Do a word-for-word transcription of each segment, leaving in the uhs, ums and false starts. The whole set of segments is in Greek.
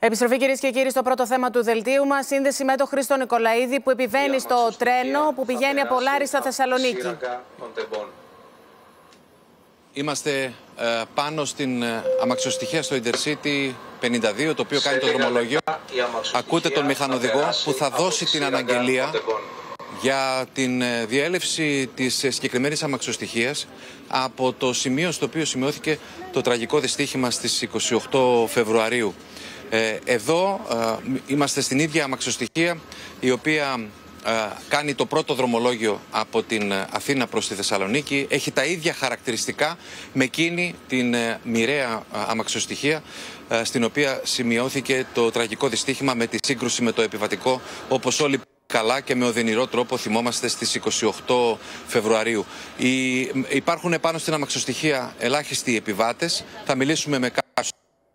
Επιστροφή, κυρίες και κύριοι, στο πρώτο θέμα του δελτίου μας. Σύνδεση με τον Χρήστο Νικολαίδη που επιβαίνει στο τρένο που πηγαίνει από Λάρισα Θεσσαλονίκη. Είμαστε ε, πάνω στην ε, αμαξοστοιχεία στο Intercity πενήντα δύο, το οποίο κάνει το δρομολόγιο. Ακούτε τον μηχανοδηγό που θα δώσει την αναγγελία για την ε, διέλευση της ε, συγκεκριμένης αμαξοστοιχείας από το σημείο στο οποίο σημειώθηκε το τραγικό δυστύχημα στις είκοσι οκτώ Φεβρουαρίου. Ε, εδώ ε, είμαστε στην ίδια αμαξοστοιχεία η οποία ε, κάνει το πρώτο δρομολόγιο από την Αθήνα προς τη Θεσσαλονίκη. Έχει τα ίδια χαρακτηριστικά με εκείνη την ε, μοιραία ε, αμαξοστοιχεία ε, στην οποία σημειώθηκε το τραγικό δυστύχημα με τη σύγκρουση με το επιβατικό, όπως όλοι καλά και με οδυνηρό τρόπο θυμόμαστε στις είκοσι οκτώ Φεβρουαρίου. Οι, υπάρχουν πάνω στην αμαξοστοιχεία ελάχιστοι επιβάτες. Θα μιλήσουμε με κάποιους.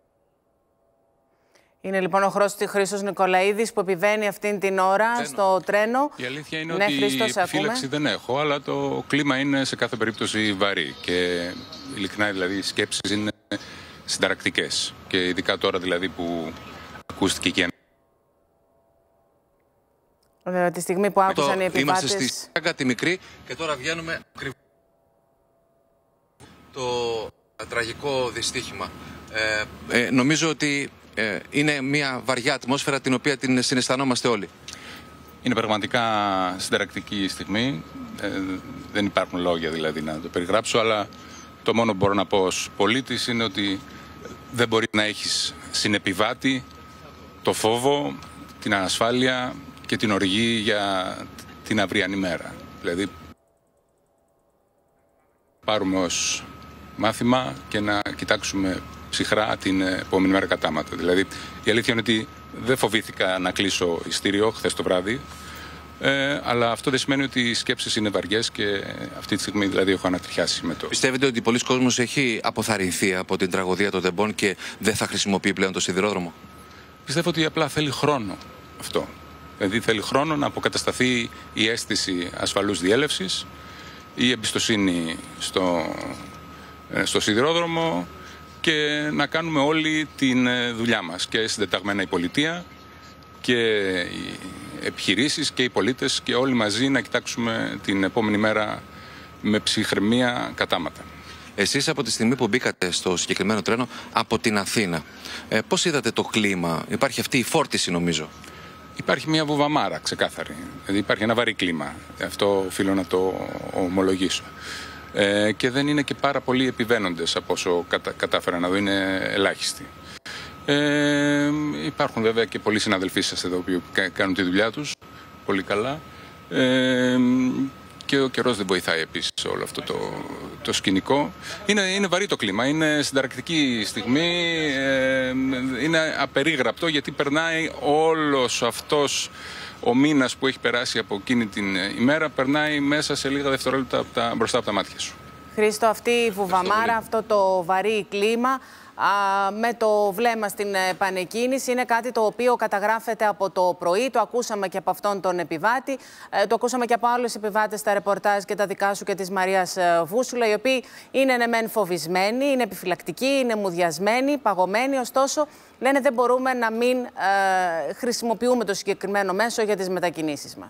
Είναι λοιπόν ο Χρήστος Νικολαίδης που επιβαίνει αυτήν την ώρα Τρένο. στο τρένο. Η αλήθεια είναι ναι, ότι Χρήστο, επιφύλαξη δεν έχω, αλλά το κλίμα είναι σε κάθε περίπτωση βαρύ και ειλικρινά δηλαδή οι σκέψεις είναι συνταρακτικές και ειδικά τώρα δηλαδή που ακούστηκε και Βέβαια, τη στιγμή που άκουσαν το, οι επιβάτες. Είμαστε στη Σάγκα τη μικρή και τώρα βγαίνουμε το τραγικό δυστύχημα. Ε, ε, νομίζω ότι ε, είναι μια βαριά ατμόσφαιρα την οποία την συναισθανόμαστε όλοι. Είναι πραγματικά συνταρακτική στιγμή. Ε, δεν υπάρχουν λόγια δηλαδή να το περιγράψω, αλλά το μόνο που μπορώ να πω ως πολίτης είναι ότι δεν μπορεί να έχεις συνεπιβάτη το φόβο, την ανασφάλεια και την οργή για την αυριανή μέρα. Δηλαδή, πάρουμε ως μάθημα και να κοιτάξουμε ψυχρά την επόμενη μέρα κατάματα. Δηλαδή, η αλήθεια είναι ότι δεν φοβήθηκα να κλείσω ειστήριο χθες το βράδυ, ε, αλλά αυτό δεν σημαίνει ότι οι σκέψεις είναι βαριές και αυτή τη στιγμή δηλαδή έχω ανατριχιάσει με το. Πιστεύετε ότι πολλοί κόσμος έχει αποθαρρυνθεί από την τραγωδία των τεμπών και δεν θα χρησιμοποιεί πλέον το σιδηρόδρομο? Πιστεύω ότι απλά θέλει χρόνο αυτό. Δηλαδή θέλει χρόνο να αποκατασταθεί η αίσθηση ασφαλούς διέλευσης, η εμπιστοσύνη στο, στο σιδηρόδρομο και να κάνουμε όλη την δουλειά μας και συντεταγμένα η πολιτεία και οι επιχειρήσεις και οι πολίτες και όλοι μαζί να κοιτάξουμε την επόμενη μέρα με ψυχραιμία κατάματα. Εσείς από τη στιγμή που μπήκατε στο συγκεκριμένο τρένο από την Αθήνα, ε, πώς είδατε το κλίμα? Υπάρχει αυτή η φόρτιση νομίζω. Υπάρχει μια βουβαμάρα ξεκάθαρη. Δηλαδή υπάρχει ένα βαρύ κλίμα. Αυτό οφείλω να το ομολογήσω. Ε, και δεν είναι και πάρα πολλοί επιβαίνοντες από όσο κατα, κατάφερα να δω. Είναι ελάχιστοι. Ε, υπάρχουν βέβαια και πολλοί συναδελφοί σας εδώ που κάνουν τη δουλειά τους πολύ καλά. Ε, και ο καιρός δεν βοηθάει επίσης όλο αυτό το, το σκηνικό. Είναι, είναι βαρύ το κλίμα, είναι συνταρακτική στιγμή, ε, είναι απερίγραπτο γιατί περνάει όλος αυτός ο μήνας που έχει περάσει από εκείνη την ημέρα, περνάει μέσα σε λίγα δευτερόλεπτα από τα, μπροστά από τα μάτια σου. Χρήστο, αυτή η βουβαμάρα, αυτό το βαρύ κλίμα α, με το βλέμμα στην επανεκκίνηση είναι κάτι το οποίο καταγράφεται από το πρωί. Το ακούσαμε και από αυτόν τον επιβάτη. Ε, το ακούσαμε και από άλλους επιβάτες στα ρεπορτάζ και τα δικά σου και της Μαρίας Βούσουλα, οι οποίοι είναι ναι μεν φοβισμένοι, είναι επιφυλακτικοί, είναι μουδιασμένοι, παγωμένοι. Ωστόσο, λένε δεν μπορούμε να μην ε, χρησιμοποιούμε το συγκεκριμένο μέσο για τις μετακινήσεις μας.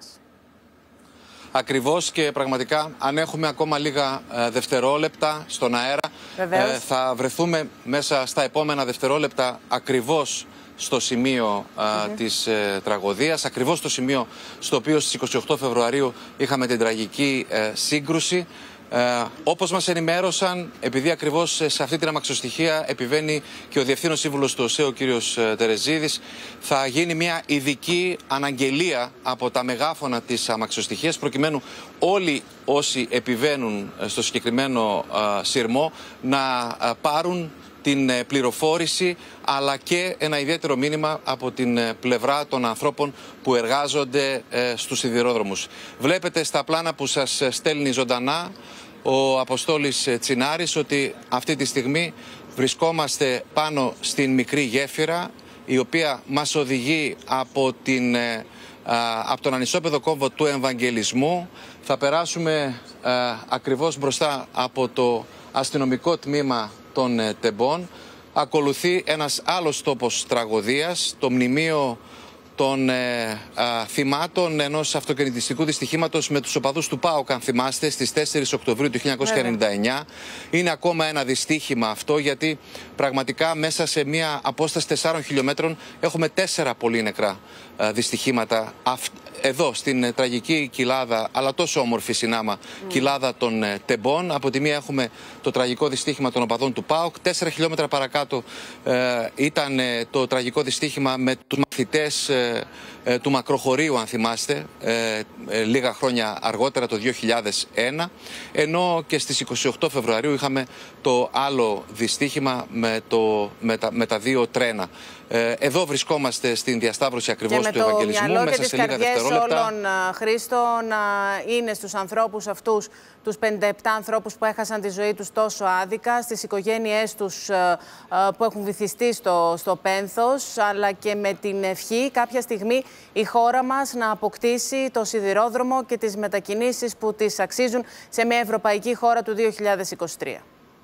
Ακριβώς, και πραγματικά αν έχουμε ακόμα λίγα ε, δευτερόλεπτα στον αέρα, ε, θα βρεθούμε μέσα στα επόμενα δευτερόλεπτα ακριβώς στο σημείο ε, mm-hmm. της ε, τραγωδίας, ακριβώς στο σημείο στο οποίο στις είκοσι οκτώ Φεβρουαρίου είχαμε την τραγική ε, σύγκρουση. Ε, όπως μας ενημέρωσαν, επειδή ακριβώς σε αυτή την αμαξοστοιχεία επιβαίνει και ο Διευθύνων Σύμβουλος του ΟΣΕ, ο κύριος Τερεζίδης, θα γίνει μια ειδική αναγγελία από τα μεγάφωνα της αμαξοστοιχείας προκειμένου όλοι όσοι επιβαίνουν στο συγκεκριμένο ε, σειρμό να ε, πάρουν την πληροφόρηση αλλά και ένα ιδιαίτερο μήνυμα από την πλευρά των ανθρώπων που εργάζονται ε, στους σιδηρόδρομους. Βλέπετε στα πλάνα που σας στέλνει ζωντανά ο Αποστόλης Τσινάρης ότι αυτή τη στιγμή βρισκόμαστε πάνω στην μικρή γέφυρα η οποία μας οδηγεί από, την, ε, από τον ανισόπεδο κόμβο του Ευαγγελισμού. Θα περάσουμε ε, ακριβώς μπροστά από το αστυνομικό τμήμα των τεμπών. ακολουθεί ένας άλλος τόπος τραγωδίας, το μνημείο των ε, α, θυμάτων ενός αυτοκινητιστικού δυστυχήματος με τους οπαδούς του ΠΑΟΚ, αν θυμάστε, στις τέσσερις Οκτωβρίου του χίλια εννιακόσια ενενήντα εννιά. Είναι ακόμα ένα δυστύχημα αυτό, γιατί πραγματικά μέσα σε μια απόσταση τεσσάρων χιλιόμετρων έχουμε τέσσερα πολύ νεκρά α, δυστυχήματα εδώ στην ε, τραγική κοιλάδα, αλλά τόσο όμορφη συνάμα, mm. κοιλάδα των ε, Τεμπών. Από τη μία έχουμε το τραγικό δυστύχημα των οπαδών του ΠΑΟΚ. Τέσσερα χιλιόμετρα παρακάτω ε, ήταν ε, το τραγικό δυστύχημα με τους μαθητές ε, ε, του Μακροχωρίου, αν θυμάστε, ε, ε, λίγα χρόνια αργότερα, το δύο χιλιάδες ένα. Ενώ και στις είκοσι οκτώ Φεβρουαρίου είχαμε το άλλο δυστύχημα με, το, με, τα, με τα δύο τρένα. Ε, εδώ βρισκόμαστε στην διασταύρωση ακριβώς του Ευαγγελισμού. Μέσα σε λίγα δευτερόλεπτα. Όλων, Χρήστο, να είναι στους ανθρώπους αυτούς, τους πενήντα επτά ανθρώπους που έχασαν τη ζωή τους τόσο άδικα, στις οικογένειές τους που έχουν βυθιστεί στο, στο πένθος, αλλά και με την ευχή κάποια στιγμή η χώρα μας να αποκτήσει το σιδηρόδρομο και τις μετακινήσεις που τις αξίζουν σε μια ευρωπαϊκή χώρα του δύο χιλιάδες είκοσι τρία.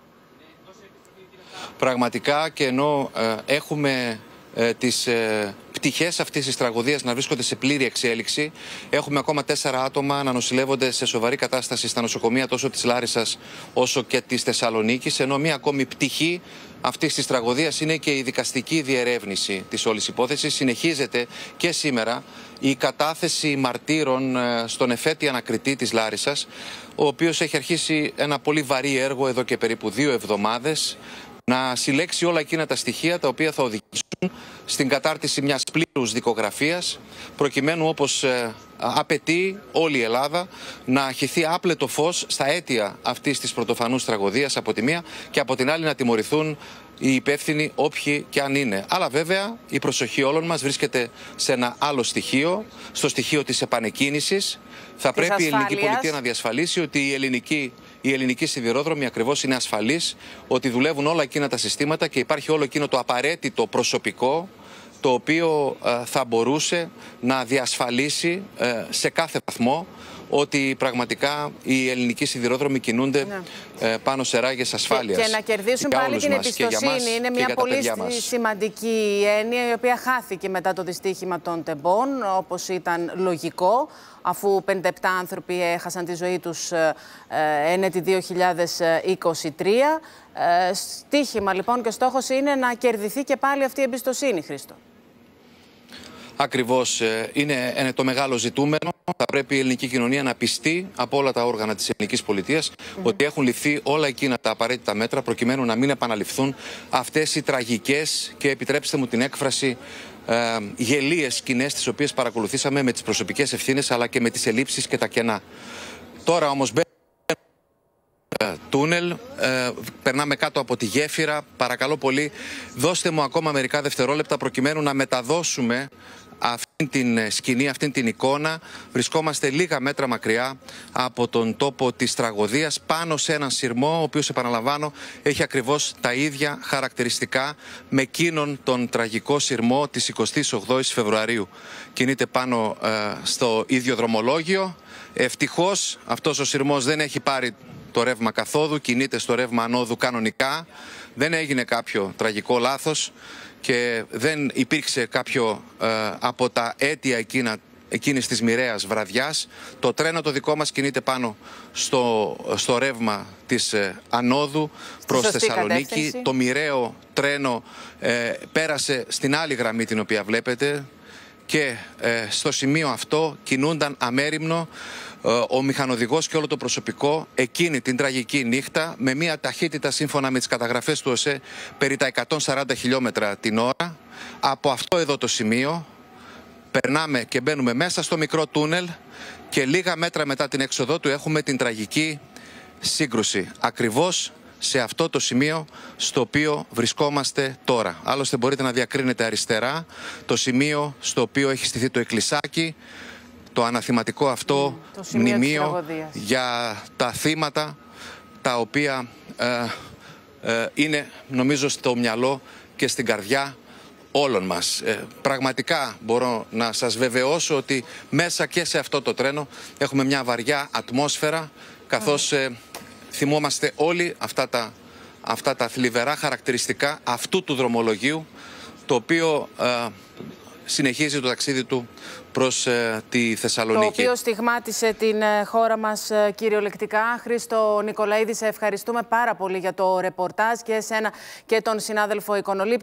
Πραγματικά, και ενώ ε, έχουμε ε, τις ε, πτυχές αυτής της τραγωδίας να βρίσκονται σε πλήρη εξέλιξη, έχουμε ακόμα τέσσερα άτομα να νοσηλεύονται σε σοβαρή κατάσταση στα νοσοκομεία τόσο της Λάρισσας όσο και της Θεσσαλονίκης, ενώ μία ακόμη πτυχή αυτής της τραγωδίας είναι και η δικαστική διερεύνηση της όλης υπόθεσης. Συνεχίζεται και σήμερα η κατάθεση μαρτύρων στον εφέτη ανακριτή της Λάρισσας, ο οποίος έχει αρχίσει ένα πολύ βαρύ έργο εδώ και περίπου δύο εβδομάδες, να συλλέξει όλα εκείνα τα στοιχεία τα οποία θα οδηγήσουν στην κατάρτιση μιας πλήρους δικογραφίας, προκειμένου, όπως ε, απαιτεί όλη η Ελλάδα, να χυθεί άπλετο φως στα αίτια αυτής της πρωτοφανούς τραγωδίας από τη μία, και από την άλλη να τιμωρηθούν οι υπεύθυνοι όποιοι και αν είναι. Αλλά βέβαια η προσοχή όλων μας βρίσκεται σε ένα άλλο στοιχείο, στο στοιχείο της επανεκκίνησης. Θα πρέπει ασφάλειας. η ελληνική πολιτεία να διασφαλίσει ότι η ελληνική, η ελληνική σιδηρόδρομη ακριβώς είναι ασφαλής, ότι δουλεύουν όλα εκείνα τα συστήματα και υπάρχει όλο εκείνο το απαραίτητο προσωπικό, το οποίο ε, θα μπορούσε να διασφαλίσει ε, σε κάθε βαθμό ότι πραγματικά οι ελληνικοί σιδηρόδρομοι κινούνται ναι. ε, πάνω σε ράγες ασφάλειας. Και, και να κερδίσουν πάλι την εμπιστοσύνη. Είναι μια πολύ σημαντική έννοια, η οποία χάθηκε μετά το δυστύχημα των Τεμπών, όπως ήταν λογικό, αφού πενήντα επτά άνθρωποι έχασαν τη ζωή τους ε, ένετη δύο χιλιάδες είκοσι τρία. Ε, στίχημα λοιπόν και στόχος είναι να κερδιθεί και πάλι αυτή η εμπιστοσύνη, Χρήστο. Ακριβώς, είναι, είναι το μεγάλο ζητούμενο. Θα πρέπει η ελληνική κοινωνία να πιστεί από όλα τα όργανα της ελληνικής πολιτείας mm-hmm. ότι έχουν ληφθεί όλα εκείνα τα απαραίτητα μέτρα προκειμένου να μην επαναληφθούν αυτές οι τραγικές και, επιτρέψτε μου την έκφραση, ε, γελίες σκηνές τις οποίες παρακολουθήσαμε με τις προσωπικές ευθύνες αλλά και με τις ελλείψεις και τα κενά. Τώρα όμως τούνελ, ε, περνάμε κάτω από τη γέφυρα. Παρακαλώ πολύ, δώστε μου ακόμα μερικά δευτερόλεπτα προκειμένου να μεταδώσουμε αυτήν την σκηνή, αυτήν την εικόνα. Βρισκόμαστε λίγα μέτρα μακριά από τον τόπο της τραγωδίας, πάνω σε έναν σειρμό, ο οποίος, επαναλαμβάνω, έχει ακριβώς τα ίδια χαρακτηριστικά με εκείνον τον τραγικό σειρμό της εικοστής ογδόης Φεβρουαρίου. Κινείται πάνω ε, στο ίδιο δρομολόγιο. Ευτυχώς αυτός ο σειρμός δεν έχει πάρει το ρεύμα καθόδου, κινείται στο ρεύμα ανόδου κανονικά. Δεν έγινε κάποιο τραγικό λάθος και δεν υπήρξε κάποιο ε, από τα αίτια εκείνα, εκείνης της μοιραίας βραδιάς. Το τρένο το δικό μας κινείται πάνω στο, στο ρεύμα της ε, ανόδου προς Θεσσαλονίκη. Κατεύθυνση. Το μοιραίο τρένο ε, πέρασε στην άλλη γραμμή την οποία βλέπετε και ε, στο σημείο αυτό κινούνταν αμέριμνο ο μηχανοδηγός και όλο το προσωπικό εκείνη την τραγική νύχτα με μια ταχύτητα, σύμφωνα με τις καταγραφές του ΟΣΕ, περί τα εκατόν σαράντα χιλιόμετρα την ώρα. Από αυτό εδώ το σημείο περνάμε και μπαίνουμε μέσα στο μικρό τούνελ και λίγα μέτρα μετά την έξοδό του έχουμε την τραγική σύγκρουση. Ακριβώς σε αυτό το σημείο στο οποίο βρισκόμαστε τώρα. Άλλωστε μπορείτε να διακρίνετε αριστερά το σημείο στο οποίο έχει στηθεί το εκκλησάκι, το αναθηματικό αυτό mm, το μνημείο για τα θύματα, τα οποία ε, ε, είναι, νομίζω, στο μυαλό και στην καρδιά όλων μας. Ε, πραγματικά μπορώ να σας βεβαιώσω ότι μέσα και σε αυτό το τρένο έχουμε μια βαριά ατμόσφαιρα, καθώς ε, θυμόμαστε όλοι αυτά τα αυτά τα θλιβερά χαρακτηριστικά αυτού του δρομολογίου, το οποίο ε, συνεχίζει το ταξίδι του προς ε, τη Θεσσαλονίκη. Το οποίο στιγμάτισε την ε, χώρα μας ε, κυριολεκτικά. Χρήστο Νικολαίδη, σε ευχαριστούμε πάρα πολύ για το ρεπορτάζ και εσένα και τον συνάδελφο Οικονολή.